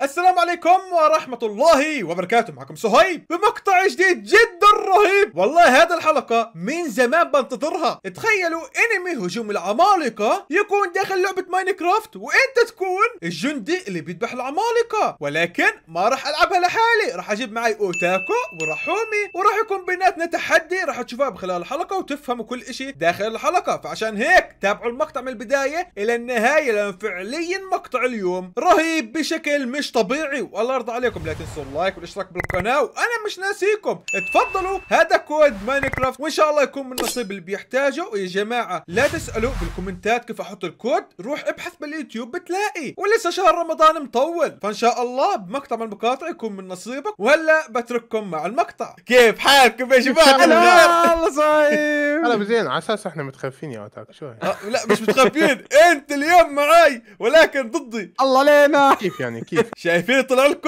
السلام عليكم ورحمة الله وبركاته. معكم صهيب بمقطع جديد جدا رهيب. والله هذا الحلقة من زمان بنتظرها. تخيلوا انمي هجوم العمالقة يكون داخل لعبة ماينكرافت وانت تكون الجندي اللي بيذبح العمالقة، ولكن ما راح العبها لحالي، راح اجيب معي اوتاكو ورحومي وراح يكون بيناتنا تحدي راح تشوفوها بخلال الحلقة وتفهموا كل اشي داخل الحلقة. فعشان هيك تابعوا المقطع من البداية الى النهاية لان فعليا مقطع اليوم رهيب بشكل مش طبيعي. والله يرضى عليكم لا تنسوا اللايك والاشتراك بالقناة وانا مش ناسيكم. اتفضلوا، هذا كود ماينكرافت وان شاء الله يكون من النصيب اللي بيحتاجه. ويا جماعة لا تسألوا بالكومنتات كيف احط الكود، روح ابحث باليوتيوب بتلاقي، ولسه شهر رمضان مطول، فان شاء الله بمقطع من المقاطع يكون من نصيبك. وهلا بترككم مع المقطع. كيف حالكم يا شباب؟ الله صايب. انا بزين على اساس احنا متخفين يا اوتاك شوي. لا مش متخبين، انت اليوم معاي ولكن ضدي. الله علينا. كيف يعني كيف؟ شايفين طلع لكم؟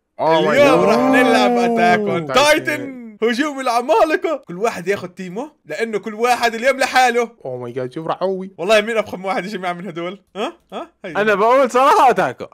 اليوم راح نلعب اتاك اون تايتن هجوم العمالقة. كل واحد ياخذ تيمه لانه كل واحد اليوم لحاله. اوه ماي جاد شوف رعوي. والله مين افخم واحد يا جماعه من هدول؟ هي انا بقول صراحه اتاكو.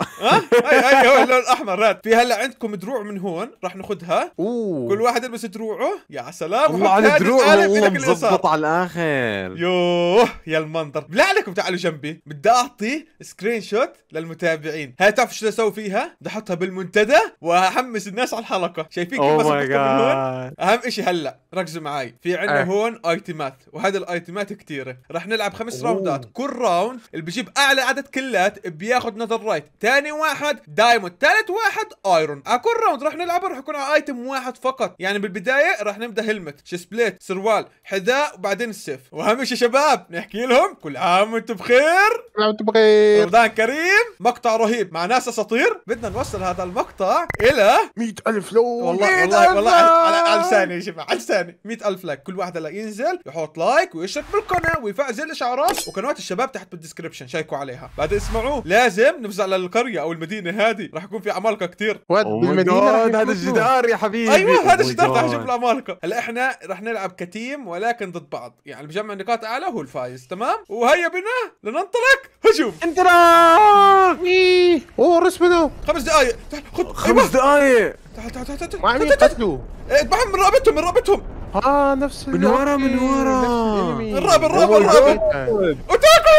هي هو اللون الاحمر. راد في هلا عندكم دروع من هون راح ناخذها. اوه كل واحد يلبس دروعه. يا سلام والله على الدروع والله مزبط على الاخر. يوه يا المنظر. بالله عليكم تعالوا جنبي، بدي اعطي سكرين شوت للمتابعين. هاي تعرفوا شو اسوي فيها؟ بدي احطها بالمنتدى واحمس الناس على الحلقه. شايفين كيف بس من هون؟ اهم اشي هلا ركزوا معي، في عندنا هون ايتمات، وهذا الايتمات كثيره. راح نلعب 5 راوندات، كل راوند اللي بيجيب اعلى عدد كلات بياخذ نذر رايت، ثاني واحد دايموند، ثالث واحد ايرون. على كل راوند راح نلعب راح يكون على ايتم واحد فقط. يعني بالبدايه راح نبدا هلمت، شيسبليت، سروال، حذاء، وبعدين السيف. واهم شيء شباب نحكي لهم كل عام وانتم بخير، انت بخير، رمضان كريم. مقطع رهيب مع ناس اساطير. بدنا نوصل هذا المقطع الى 100,000 لو. والله على لساني يا جماعه، على لساني. 100,000 لايك. كل واحد هلا ينزل يحط لايك ويشترك بالقناه ويفعل زر الاشعارات، وقنوات الشباب تحت بالدسكربشن شيكوا عليها. بعد اسمعوا لازم نفزع للقريه او المدينه هذه، راح يكون في عمالقه كثير. بالمدينه هذا الجدار يا حبيبي. ايوه هذا الجدار راح يجيب العمالقه. هلا احنا راح نلعب كتيم ولكن ضد بعض، يعني اللي بجمع نقاط اعلى هو الفايز. تمام، وهيا بنا لننطلق. هجوم انطلاق. اوه رسمه 5 دقائق. خذ 5 دقائق. تعال مع مين قتلوا؟ اذبحهم من رقبتهم. نفس من ورا الراب اوتاكو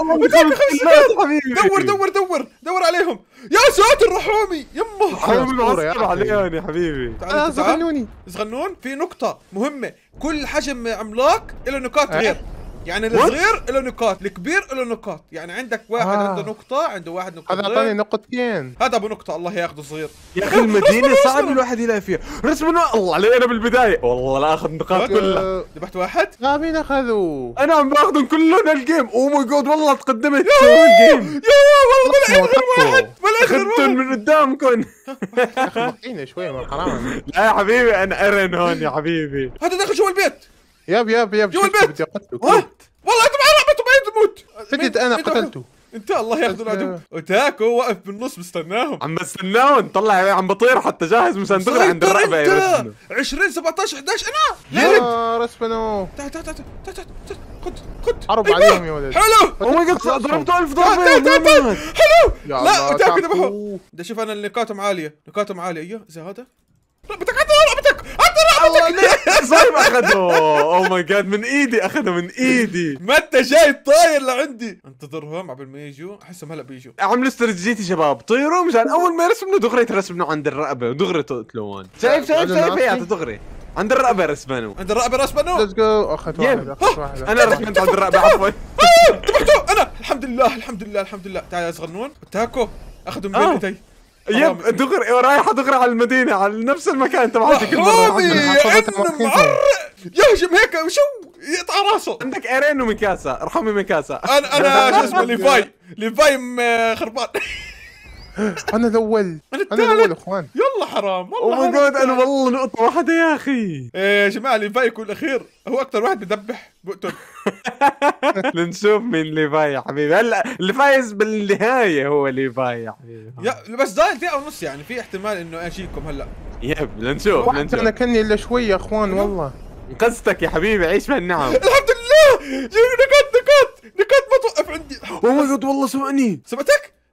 حبيبي. دور عليهم. يا ساتر رحومي يمه. عليهم يا حبيبي. صغنون. في نقطة مهمة، كل حجم عملاق له نقاط غير. يعني الصغير له نقاط، الكبير له نقاط. يعني عندك واحد عنده نقطة، عنده واحد نقطة. هذا اعطاني نقطتين. هذا ابو نقطة الله ياخذه صغير. يا اخي المدينة صعب الواحد يلاقي فيها. رسمنا الله علينا بالبداية. والله لا اخذ النقاط كلها. ذبحت واحد. مين اخذوا؟ انا عم باخذهم كلهم الجيم. اوه ماي جاد والله تقدمت الجيم. يا والله ولا اخذتهم من قدامكم. يا اخي بقينا شوي حرام. لا يا حبيبي انا ارن هون يا حبيبي. هذا داخل جوا البيت. ياب جوا البيت. والله انت معاه رقبته ما تموت. فجد انا قتلته. انت الله ياخذ العدو. اوتاكو واقف بالنص مستناهم. عم بستناهم نطلع عم بطير حتى جاهز مشان دغري عند الرقبه يا 20 17 11 انا يا رسمنو. تعال خذ حرب عليهم يا ولد. حلو. او ماي جاد ضربته 1000 ضربه. حلو. لا اوتاكو ذبحه. بدي اشوف انا نقاطهم عاليه. ايوه زي هذا. رقبتك صايب اخذه. او ماي جاد من ايدي اخذه من ايدي. ما انت جاي طاير لعندي. انتظرهم قبل ما يجوا، احسهم هلا بيجوا. عملوا استراتيجيتي شباب، طيروا مشان اول ما يرسمنوا دغري ترسمنوا عند الرقبه ودغري تقتلون. شايف هي دغري عند الرقبه رسمنوا. ليتس جو. اخذت واحد. انا رسمت عند الرقبه عفوا. ذبحته انا. الحمد لله. تعال يا صغنون. تاكو اخذوا من بين ايدي. يب دغري رايحه دغري على المدينه على نفس المكان تبعتك كل مره. يهجم هيك وشو يقطع راسه. عندك ايرين وميكاسا. ارحمي ميكاسا. انا شو اسمه ليفاي خربان. انا الاول اخوان. يلا حرام والله. او ماي جاد انا والله نقطه واحده يا اخي. يا جماعه ليفاي يكون الاخير، هو اكثر واحد بذبح بقتل. لنشوف مين ليفاي يا حبيبي. هلا اللي فايز بالنهايه هو ليفاي يا حبيبي. بس ضايل دقيقه ونص، يعني في احتمال انه اجيكم هلا. يب لنشوف. انا كني الا شوي يا اخوان والله. قصتك يا حبيبي عيش بهالنعم. الحمد لله. نقاط ما توقف عندي. او ماي جاد والله سمعني. سمعتك؟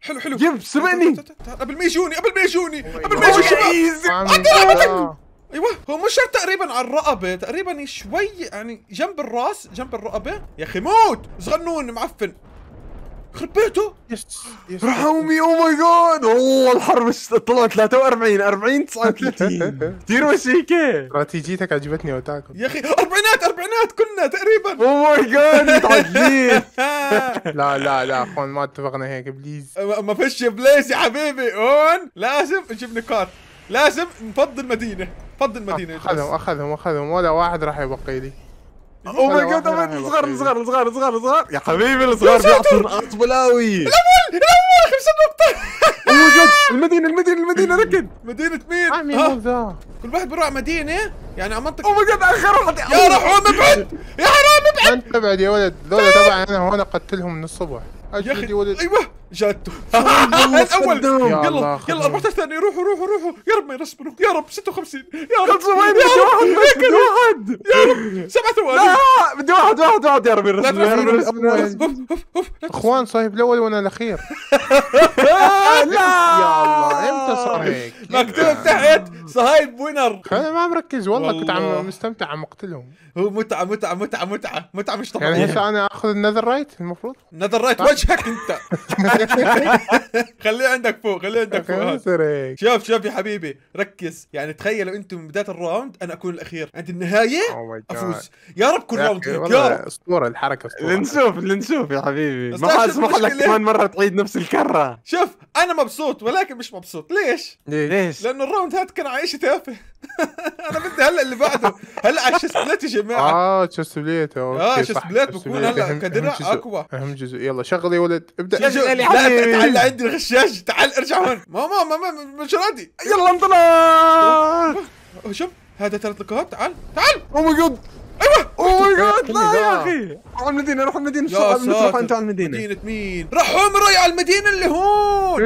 حلو حلو. جيب سبقني قبل ما يجوني قبل ما يجوني قبل ما يجوني. ايوه هو مش شرط تقريبا على الرقبه، تقريبا شوي يعني جنب الراس جنب الرقبه. يا اخي موت صغنون معفن خرب بيته. يس رحومي. او ماي جاد والله الحرب طلعت 43 40 39 كثير وشيكه. استراتيجيتك عجبتني وتاكل يا اخي اربعينات كنا تقريبا. او ماي جاد متعدلين. لا اخوان ما اتفقنا هيك بليز. ما فيش بليس يا حبيبي هون، لازم نجيب نقاط، لازم نفضل مدينه. فضل مدينه. اخذهم ولا واحد راح يبقي لي. او ماي جاد صغار يا حبيبي الصغار بيعطوا نقاط بلاوي. الاول 5 نقطة. او ماي جاد المدينة ركض. مدينة مين؟ كل واحد بيروح مدينة يعني على منطقة. او ماي جاد اخر واحد. يا رحوم ابعد يا حرام ابعد. انت ابعد يا ولد، ذولا تبعي انا هون اقتلهم من الصبح. يا اخي ولد. ايوه جاته الاول. يلا 14 ثانية. روحوا يا رب ما يرسبنوا يا رب. 56 يا رب. واحد يا رب 7 ثواني. لا بدي واحد يا رب يرسبنوا. اخوان صايب الاول وانا الاخير. لا يا الله امتى صار هيك؟ مكتوب تحت صهيب وينر. انا ما مركز والله كنت عم مستمتع عم اقتلهم. هو متعة مش طبيعية. يعني هسه انا اخذ النذر رايت المفروض. نذر رايت وجهك انت. خليه عندك فوق. شوف يا حبيبي ركز. يعني تخيلوا انتم من بداية الراوند انا اكون الاخير، عند النهاية افوز. يا رب كل راوند هيك يا رب. اسطورة الحركة اسطورة. اللي نشوف يا حبيبي. ما حاسمح لك كمان مرة تعيد نفس الكرة. شوف انا مبسوط ولكن مش مبسوط. ليش؟ لانه الراوند هذا كان عايش تافه. انا بدي هلا اللي بعده. هلا على الشسبلات يا جماعة. شسبلات. شسبلات بكون هلا كدرع اقوى. اهم جزء. يلا شغل يا ولد ابدا. تعال عندي الغشاش. تعال ارجع هون. ماما مش راضي. يلا انطلق. شوف هذا 3 نقاط. تعال. او ماي جاد. ايوه او ماي جاد. لا يا اخي روح المدينة روح انت على المدينة. مدينة مين؟ رحوم راي على المدينة اللي هون.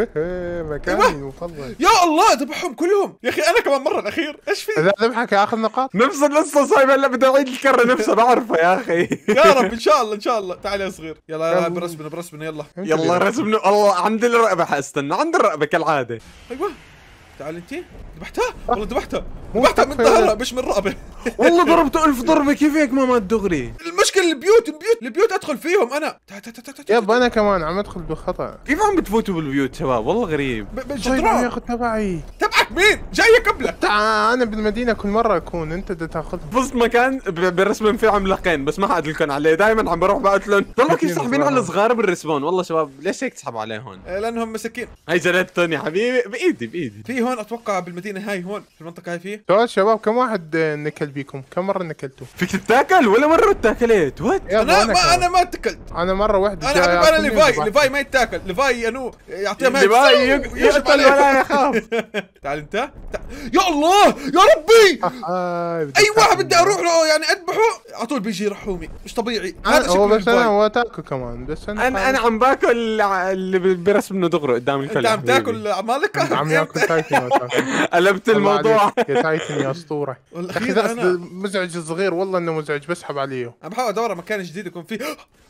مكاني المفضل. يا الله ذبحهم كلهم. يا اخي انا كمان مرة الاخير. ايش في؟ اذا ذبحك اخذ نقاط. نفس القصة صايب. هلا بدي اعيد الكرة نفسها بعرفها يا اخي. يا رب ان شاء الله. تعال يا صغير. يلا برسمنا يلا رسمنا. الله عند الرقبة حاستنى. عند الرقبة كالعادة. ايوه تعال انت. ذبحتها والله. ذبحتها من ظهرها مش من رقبه. والله ضربته 1000 ضربة. كيف هيك ما مات دغري؟ المشكلة البيوت ادخل فيهم انا. يابا انا كمان عم ادخل بخطأ. كيف عم بتفوتوا بالبيوت شباب؟ والله غريب. بالجدران ياخذ تبعي. تبعك مين؟ جاي قبلك. انا بالمدينة كل مرة اكون انت بدك تاخذ. بص مكان بالرسم في عملاقين بس ما حد لكم عليه. دائما عم بروح بقتلهم. ضلوا كيف ساحبين على الصغار بالرسبون. والله شباب ليش هيك تسحبوا عليه هون؟ لانهم مساكين. هي جلدتهم يا حبيبي. بايدي. في هون اتوقع بالمدينة هاي هون في المنطقة هاي فيه. سؤال شباب كم واحد نكل بيكم؟ كم مرة نكلتوا؟ فيك تتاكل ولا مرة اتاكلت؟ انا ما اتكلت. انا مرة واحدة. انا ليفاي ما يتاكل. ليفاي انو يعطيها ماء. ليفاي يقتل ولا يخاف. تعال انت. يا الله يا ربي. اي واحد بدي اروح له يعني اذبحه على طول بيجي رحومي. مش طبيعي هذا شكله. بس انا هو تاكل كمان. بس انا عم باكل اللي برسم انه دغري قدام الكل. انت عم تاكل عمالقة. عم ياكل تايتن. قلبت الموضوع. يا تايتن يا اسطورة. الاخير انا مزعج صغير والله انه مزعج. بسحب عليه. انا بحاول ادور مكان جديد يكون فيه.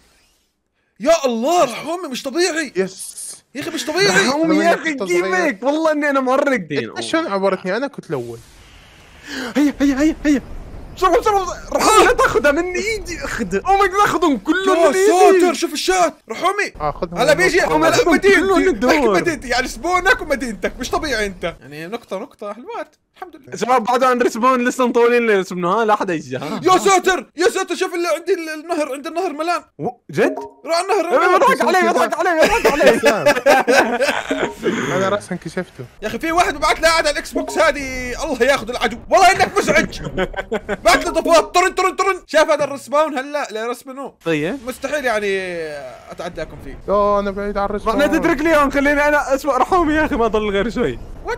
يا الله رحومي مش طبيعي. يس يا اخي مش طبيعي. رحومي يا اخي كيف هيك؟ والله اني انا معرق دين. شلون عبرتني؟ انا كنت الاول. هيا بسرعة رحومي لا تاخذها من ايدي. اخذها. او ماي جاد اخذهم كلهم من ايدي. يا ساتر شوف الشات رحومي. اخذهم. هلا بيجي مدينتي. مدينتي يعني سبونك ومدينتك مش طبيعي انت. يعني نقطة حلوات الحمد لله. شباب بعد عن رسبون لسه مطولين اللي رسمناها. لا حدا يجي. يا ساتر شوف اللي عندي النهر. عند النهر ملان. جد؟ روح على النهر. يضحك علي. انا راسا كشفته. يا اخي في واحد ببعث لي قاعد على الاكس بوكس هذه. الله ياخذ العدو. والله انك مزعج. بعت لي ضفات طرن. شايف هذا الرسبون هلا لا رسبنوه. طيب مستحيل يعني اتعداكم فيه. انا بعيد عن الرسبون. رحنا تترك لي اياهم. خليني انا اسوء. رحومي يا اخي ما ضل غير شوي. وات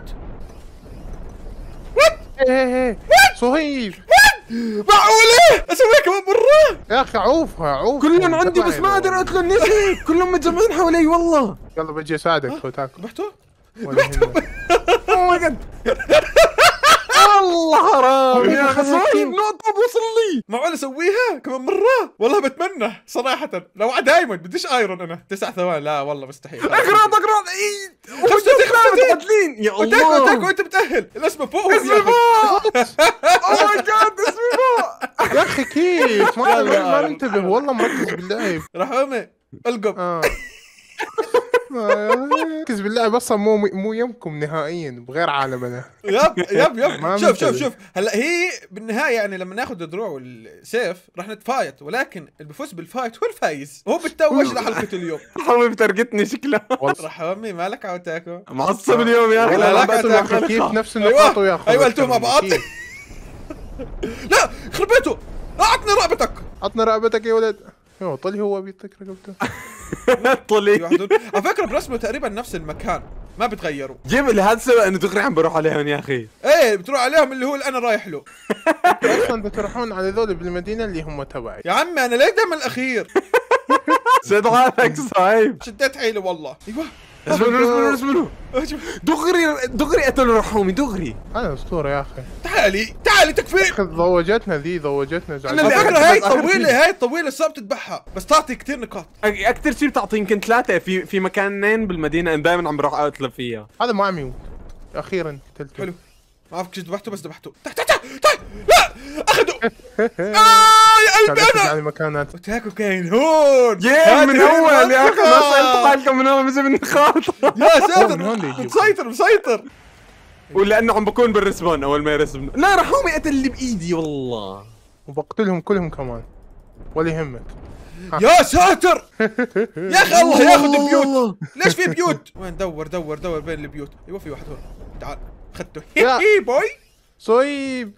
ايه صهيب. معقولة اسويها كمان مرة؟ يا اخي عوف كلهم عندي بس ما اقدر اقتلهم. نسيت كلهم متجمعين حوالي. والله يلا بجي اساعدك وتاكل. ذبحته؟ او ماي جاد. والله حرام يا اخي. صهيب نقطة وصل لي. معقول اسويها كمان مره؟ والله بتمنى صراحه. لو على دايموند بديش ايرون انا 9 ثواني. لا والله مستحيل. اغراض عيد 35 متعادلين يا وتاكو الله. وانت بتاهل. الاسم فوق اسمي فوق. اوه ماي جاد اسمي فوق. يا اخي كيف ما انتبه والله مركز باللعب. رحومي القب. ركز باللعب اصلا مو يمكم نهائيا بغير عالمنا. يب شوف هلا هي بالنهايه يعني لما ناخذ الدروع والسيف راح نتفايت، ولكن اللي بفوز بالفايت هو الفايز. هو بتوج لحلقه اليوم. حمي بترقتني شكلها. رحومي مالك عاود تاكو معصب اليوم يا اخي. لا كيف نفس النقاط وياخذ. ايوه انتم مع بعض. لا خرب بيته. اعطني رقبتك. عطنا رقبتك يا ولد. ايوه طلي هو بيعطيك رقبته. طلي. على فكره برسمه تقريبا نفس المكان ما بتغيروا. جيب لهذا السبب انه دغري عم بروح عليهم يا اخي. ايه بتروح عليهم اللي هو اللي انا رايح له. اصلا بتروحون على ذول بالمدينه اللي هم تبعي. يا عمي انا ليه دائما الاخير؟ سد حالك صايب. شديت حيلي والله. ايوه اسمه دغري قتلوا رحومي دغري. انا اسطوره يا اخي. تعالي تكفي. ضوجتنا على فكره هاي طويله صعب تذبحها بس تعطي كثير نقاط. اكثر شيء بتعطي يمكن 3 في مكانين بالمدينه انا دائما عم بروح اقتل فيها. هذا ما عم يموت اخيرا قتلته. حلو ما اعرف كيف ذبحته بس ذبحته. تعال لا اخذوا. يا قلبي انا يعني مكانات. وتاكو كاين هون. من اول يا اخي ما سالت حالكم من اول من النقاط. يا ساتر مسيطر. ولانه عم بكون بالرسبون اول ما يرسبون. لا رحومي قتل اللي بايدي والله. وبقتلهم كلهم كمان ولا يهمك. يا ساتر يا اخي الله ياخذ البيوت. ليش في بيوت؟ وين دور بين البيوت. ايوه في واحد هون. تعال اخذته. هي بوي صهيب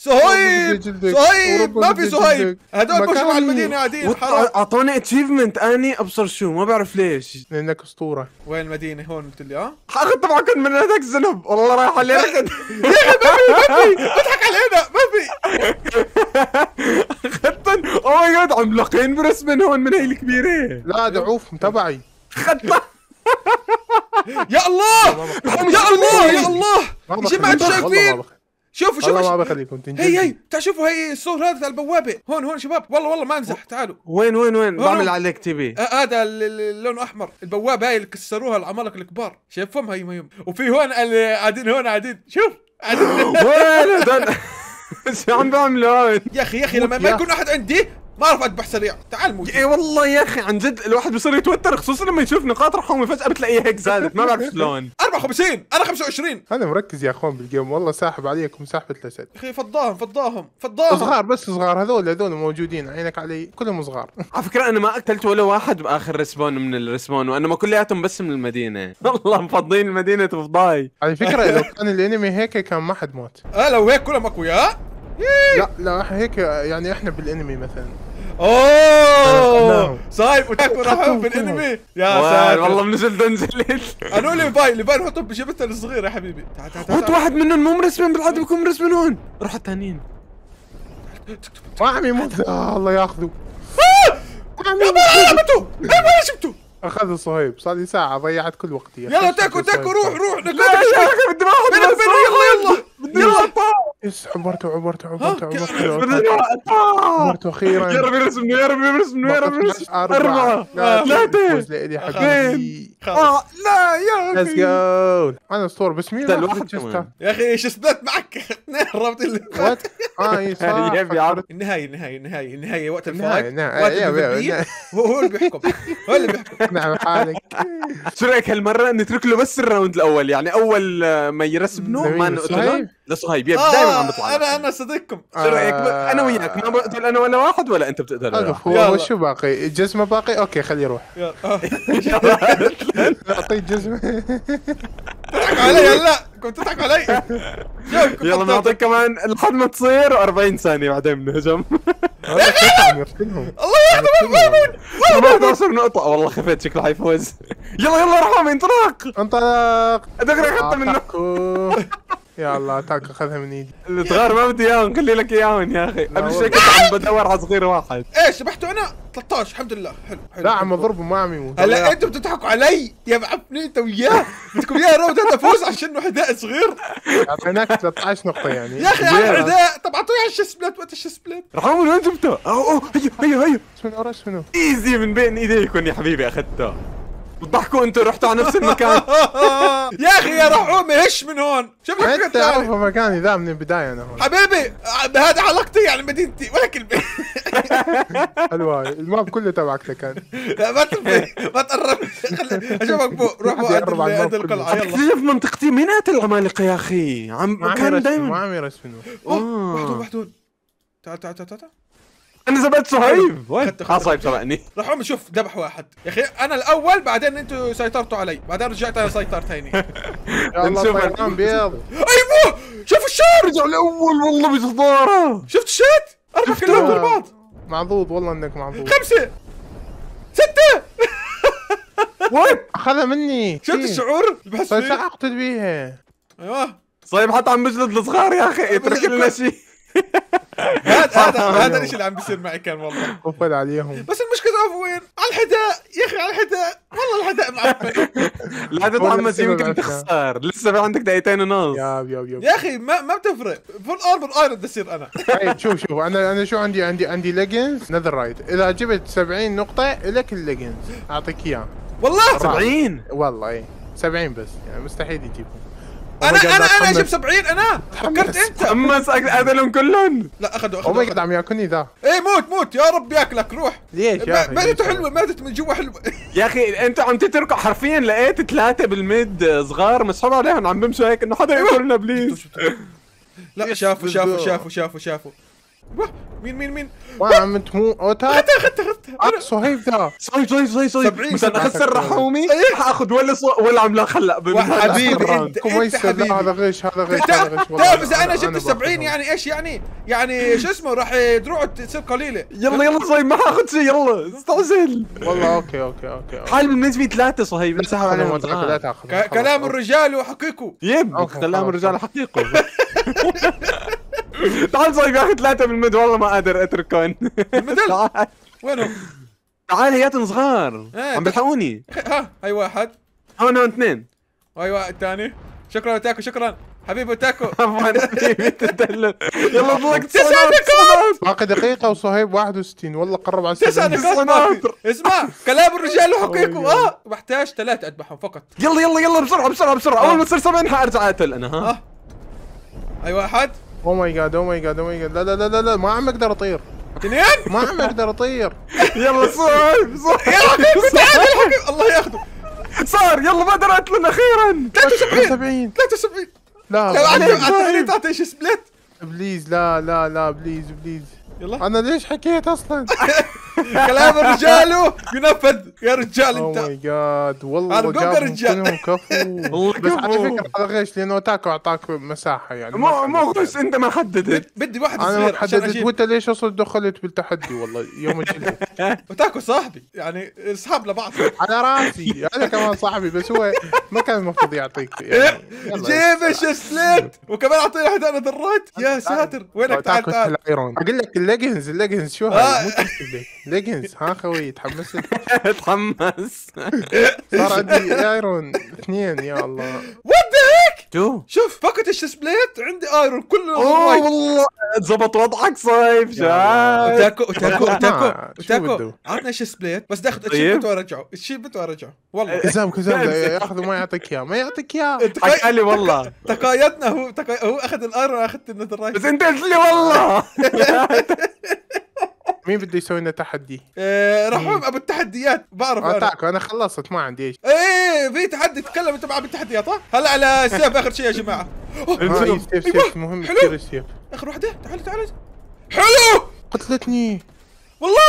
ما في صهيب. هذول مشوا على المدينه قاعدين. اعطوني اتشيفمنت اني ابصر شو ما بعرف ليش. لانك اسطوره. وين المدينه هون قلت لي اخذت معكم من هذاك الذنب والله رايح علي ركض. ما في بضحك علينا ما في. اخذتن اوه ماي جاد عملاقين برسمن هون من هي الكبيره. لا دعوف تبعي. اخذتها. يا الله يا الله جماعة شايفين. شوفوا الله ما بخليكم تنجزوا. هي تعال شوفوا هي الصور هذا تاع البوابه. هون شباب والله ما امزح. تعالوا وين بعمل عليك تبي. هذا اللون احمر. البوابه هاي اللي كسروها العمالقه الكبار. شايفهم هي وفي هون قاعدين شوف قاعدين. وين هذول شو عم بيعملوا يا اخي لما ما يكون احد عندي ما اعرف اذبح سريع. تعال موجود. اي والله يا اخي عن جد الواحد بصير يتوتر خصوصا لما يشوف نقاط رحومي فجأة بتلاقيها هيك زادت ما بعرف شلون. 54 انا 25. انا مركز يا اخوان بالجيم والله ساحب عليكم ساحبة الاسد. اخي فضاهم صغار بس صغار هذول موجودين عينك علي كلهم صغار. على فكرة انا ما قتلت ولا واحد باخر رسبون من الرسبون وانما كلياتهم بس من المدينة. والله مفضين المدينة تفضاي. على فكرة لو كان الانمي هيك كان ما حد مات. لو هيك كلهم اقوياء. لا هيك يعني احنا بالانمي مثلا. اوه صايب وتاكو رحم بالانمي. يا ساتر والله بنزل انا ليفاي نحطه بجبته الصغير يا حبيبي. تعال حط واحد منهم مو مرسمن بالعاده بيكون مرسمن هون. روح الثانيين ما عم يموت. الله ياخذه. ما شفته. اخذ صهيب صار لي ساعة ضيعت كل وقتي. يلا تاكو روح لا يا اخي بدي يلا بدي ايش عبرته اخيرا. يا رب يرسمني 4 3 لي حبيبي. لا يا ليتس جو. انا اسطوره بس مين الواحد يا اخي ايش اثبت معك. ربط اللي النهايه وقت الفايت. هو اللي بيحكم نعم حالك. شو رايك هالمره نترك له بس الراوند الاول يعني اول ما يرسبنه ما نقتله لصهيب دائما عم بيطلع. انا صديقكم. شو رايك انا وياك ما بقتل انا ولا واحد ولا انت بتقتل هو شو باقي الجزمه باقي اوكي خليه يروح. اعطيه جزمه. تضحك علي هلا كنت تضحك علي. يلا نعطيك كمان لحد ما تصير 40 ثانيه بعدين بنهجم. الله ياخذ 11 نقطة والله خفيت شكله حيفوز. يلا رحمي انطلق انطلق دغري حتى منه. يا الله تاكو خذها من ايدي. الصغار ما بدي اياهم، خلي لك اياهم يا اخي. قبل شوي كنت عم بدور على صغير واحد. ايش ذبحته انا 13 الحمد لله. حلو لا عم اضربه ما عم يموت. هلا انتوا بتضحكوا علي يا معفنين انت وياه. بدكم اياه راود هذا افوز عشان انه حذاء صغير. اعطيناك 13 نقطة يعني. يا اخي على الحذاء. طب اعطوني على الشسبلت وقت الشسبلت. رحمون وين جبته؟ اوه هيو شنو رش منو؟ ايزي من بين ايديكم يا حبيبي اخذته. بتضحكوا انتوا رحتوا على نفس المكان. يا اخي يا رحومي هش من هون. شوف لك انت فكرة عارف ثانية. مكاني ذا من البداية انا هون. حبيبي بهذا علاقتي يعني مدينتي ولا كلمة. حلوة الماب كله تبعك لكان. لا ما تفهم ما تقرب. اشوفك فوق روح فوق يقرب على عند الموت القلعة يلا. اكتشف منطقتي مين قتل العمالقه يا اخي؟ ما عم كان يرش دائما ما عم يرش منه. وحدون تعال انا زبدت صهيب. وين؟ خدت. صهيب سبقني. رحوم شوف ذبح واحد يا اخي انا الاول بعدين انتوا سيطرتوا علي بعدين رجعت انا سيطرت ثاني. يا الله نشوف طيران بيض. ايوه شوف الشار. رجع الاول والله بصداره. شفت الشات 4 كلهم ورا بعض. معضوض والله انك معضوض. 5 6 وين؟ اخذها مني. شفت الشعور بحس صار فيه. اقتل بيها. ايوه صهيب حتى عم بجلد الصغار يا اخي. اترك لنا شيء. هذا الشيء اللي عم بيصير معي كان والله. قفل عليهم. بس المشكله وين؟ على الحذاء يا اخي على الحذاء والله الحذاء معفن. لا تتحمس يمكن تخسر. لسه في عندك دقيقتين ونص. ياب يا اخي ما بتفرق. فول ارمر ايرون بدي اصير انا. طيب شوف انا شو عندي ليجنز نذر رايت. اذا جبت 70 نقطة لك الليجنز اعطيك اياه. والله 70 والله ايه 70 بس يعني مستحيل يجيبهم. انا أتحمس. اجيب 70 انا فكرت انت. تحمس قتلهم كلهم. لا اخذوا او ما يقدر عم ياكلني ذا. ايه موت يا رب ياكلك روح. ليش يا اخي؟ معدته حلوه معدته من جوا حلوه. يا اخي انتوا عم تتركوا حرفيا. لقيت 3 بالميد صغار مسحوب عليهم عم بمشوا هيك انه حدا ياكلنا بليز. لا شافوا مين ما عم تمو اوتا. اخذتها صهيب ذا. صهيب 70 مثلا اخسر رحومي إيه؟ حاخذ ولا عملاق هلا. حبيبي انت كويس هذا غش والله. تعرف اذا انا جبت 70 يعني ايش يعني شو اسمه راح دروعه تصير قليله. يلا صهيب ما حاخذ شيء. يلا استعجل. والله اوكي حال بالميز في 3 صهيب. انسحب عليهم. لا تاخذ. كلام الرجال وحقيقه. يب كلام الرجال حقيقه. تعال صهيب ياخذ 3 بالميد. والله ما قادر اتركهم. المثل وينهم؟ تعال هياتهم صغار عم بيلحقوني. ها هاي واحد هون 2. وهي واحد ثاني. شكرا تاكو شكرا حبيبي تاكو. عفوا حبيبي تدلل. يلا ضلك 9 نقاط. باقي دقيقة وصهيب 61 والله قرب على 9 70. نقاط باقي. اسمع كلام الرجال وحقيقه. بحتاج 3 اذبحهم فقط. يلا بسرعة. اول ما تصير 7 حارجع اقتل انا. ها اي واحد. او ماي جاد لا ما عم اقدر اطير. 2 ما عم اقدر اطير. يلا صهيب يا حبيبي تعال الحق الله ياخذه. صار يلا ما قدر اقتلن اخيرا. 73 73 لا تعطي ايش سبليت. بليز لا بليز يلا انا ليش حكيت اصلا؟ كلام الرجال ينفذ يا رجال او انت. ماي جاد والله أرجوك يا جابهم رجال. كلهم كفو. بس على فكرة هذا غش لانه تاكو اعطاك مساحة يعني. مو غش انت ما حددت. بدي واحد انا ما صغير عشان حددت. اجيب. وانت ليش اصلا دخلت بالتحدي والله يوم الجلد. وتاكو صاحبي يعني اصحاب لبعض. على راسي هذا كمان صاحبي بس هو ما كان المفروض يعطيك يعني. جيب ايش سبليت وكمان اعطيني حدا ذرات يا ساتر. وينك تعال اقول لك الليجنز شو هاي مو تكتب ليجنز. ها خوي تحمست. تحمس. صار عندي ايرون 2 يا الله. وات ذا هيك. شو شوف فقط ايش سبليت عندي ايرون كله. اوه والله زبط وضعك صهيب. شايف وتاكو عطنا ايش سبليت بس تاخذ الشيبت وارجعه الشيبت وارجعه والله. كذاب ياخذه ما يعطيك اياه حكى لي والله. تقايدنا هو اخذ الايرون اخذت النذرايت. بس انت قلت لي والله. مين بده يسوي لنا تحدي؟ رحوم ابو التحديات بعرف انا خلصت ما عندي ايش. ايه في تحدي تتكلم انت مع بالتحديات ها. هلا على السيف اخر شيء يا جماعه. سيف مهم كثير السيف. اخر وحده تعال حلو قتلتني والله.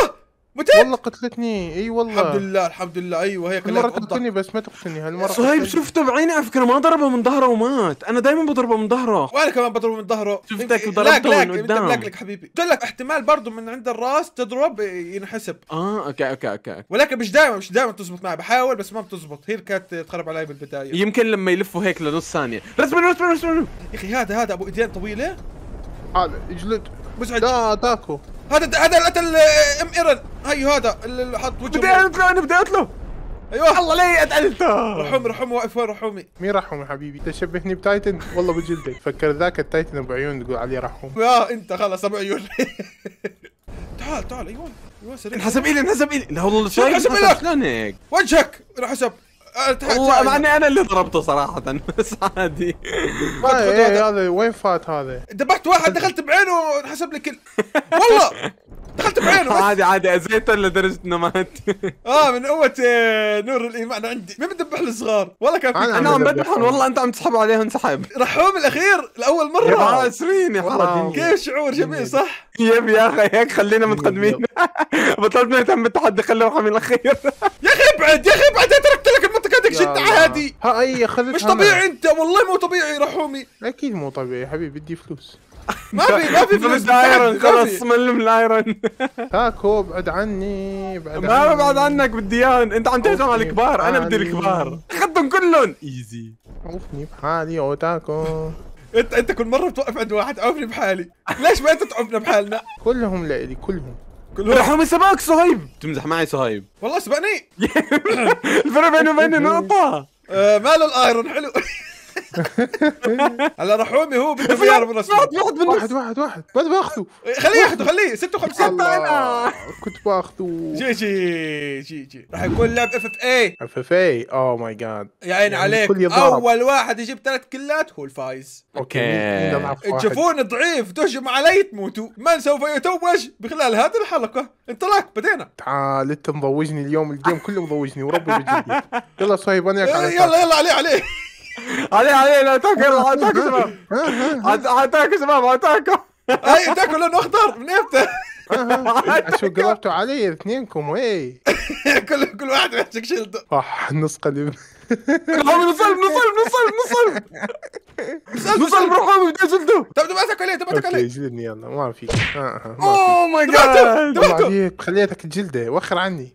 متت. والله قتلتني، اي والله. الحمد لله الحمد لله. ايوه هيك هالمرة تقتلني بس ما تقتلني هالمرة. صهيب شفته بعيني على فكره، ما ضربه من ظهره ومات، انا دائما بضربه من ظهره. وانا كمان بضربه من ظهره. شفتك ضربته من قدام. لك حبيبي، قلت لك احتمال برضه من عند الراس تضرب ينحسب. اوكي. ولكن مش دائما تزبط معي، بحاول بس ما بتزبط. هي كانت تخرب علي بالبدايه. يمكن لما يلفوا هيك لنص ثانيه. رسم يا اخي هذا ابو ايدين طويله. هذا اجلد. مزعج. لا تاكو. هذا اللي قتل ام ايرن. هيو هذا اللي حط وجهه. بدي اقتله. ايوه الله لي قتلته. رحومي واقف وين رحومي؟ مين رحوم يا حبيبي؟ تشبهني بتايتن والله بجلدك. فكر ذاك التايتن ابو عيون تقول عليه رحوم. يا انت خلاص ابو عيون. تعال ايوه سريع. انحسب إلي لا والله شايف انحسب إلك. شلون هيك؟ وجهك انحسب. والله مع اني انا اللي ضربته صراحه بس عادي. هذا وين فات هذا؟ دبحت واحد دخلت بعينه انحسب لي كل. والله دخلت بعينه بس. عادي اذيته لدرجه انه مات. من قوة نور الايمان عندي. مين بدبح الصغار؟ والله كان في انا عم بدبحهم والله، انت عم تسحب عليهم سحب. رحوم الاخير لاول يا مرة. عاسرين يا حرام. كيف شعور جميل صح؟ يا اخي هيك خلينا متقدمين. بطلت نهتم بالتحدي، خلوه حمي الاخير. يا اخي ابعد تركت لك المنطقة هذيك شد عادي. اي اخذتها. مش طبيعي انت والله مو طبيعي رحومي. اكيد مو طبيعي حبيبي، بدي فلوس. ما في فلوس. الايرون خلص ملم الايرون. تاكو ابعد عني. ما ببعد عنك، بدي اياه. انت عم تهجم على الكبار، انا بدي الكبار. اخذتهم كلهم ايزي. عوفني بحالي او تاكو. انت كل مرة بتوقف عند واحد. عوفني بحالي. ليش ما انت تعوفنا بحالنا؟ كلهم لإلي كلهم. رحومي سباك صهيب. تمزح معي صهيب؟ والله سبقني. الفرق بينه وبيني نقطة. ماله الايرون حلو. هلا رحومي هو بده يعرف الرسم. واحد ما باخذه. خليه 56. انا كنت باخذه. جي راح يكون لعب اف اي. اوه ماي جاد. يا عيني عليك. اول واحد يجيب 3 كلات هو الفايز. اوكي تشوفون ضعيف تهجم علي تموتوا. من سوف يتوج بخلال هذه الحلقة؟ انطلاق بدينا. تعال انت مضوجني اليوم، الجيم كله مضوجني وربي بجدي. يلا صهيب انا على يلا عليه لا تاكل. عطاكوا شباب. عطاكوا. اي تاكل لونه اخضر من امتى؟ شو قلبتوا علي اثنينكم ايه. كل واحد يمسك شيلته. نص قلب. نصل رحومي بدي اجلده. طب ماسك عليه جلدني يلا ما في. اوه ماي جاد. خليتك الجلده وخر عني.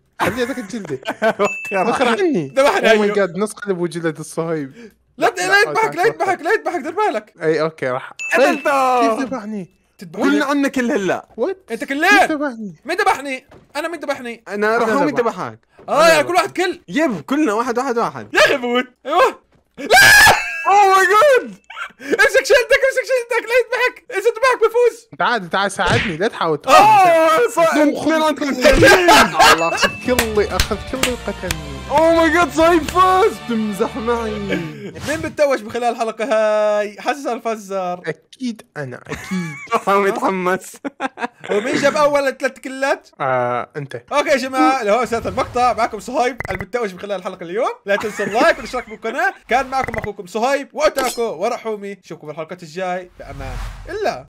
وخر عني. ذبحني. اوه ماي جاد نص قلب وجلد الصهيب. لا يذبحك دير بالك. اي اوكي راح. قتلته. كيف ذبحني؟ قلنا عنك كل هلا. انت كليت. مين ذبحني؟ انا مين ذبحني؟ انا رحومي ذبحك. يعني كل واحد كل. يب كلنا واحد. يا اخي بموت. ايوه. لا. اوه ماي جاد. امسك شيلتك لا يذبحك. اذا ذبحك بفوز. تعال ساعدني لا تحاول. الله اخذ كلي وقتلني. اوه ماي جاد صهيب فاز. تمزح معي. مين بتتوج بخلال الحلقة هاي؟ حسن فزر. اكيد انا اكيد. رحومي يتحمس. ومين جاب اول 3 كلات؟ انت. اوكي يا جماعه لهون سنة المقطع. معكم صهيب المتوج من خلال الحلقه اليوم. لا تنسوا اللايك والاشتراك بالقناه. كان معكم اخوكم صهيب واتاكو ورحومي. نشوفكم بالحلقات الجاي بامان الله.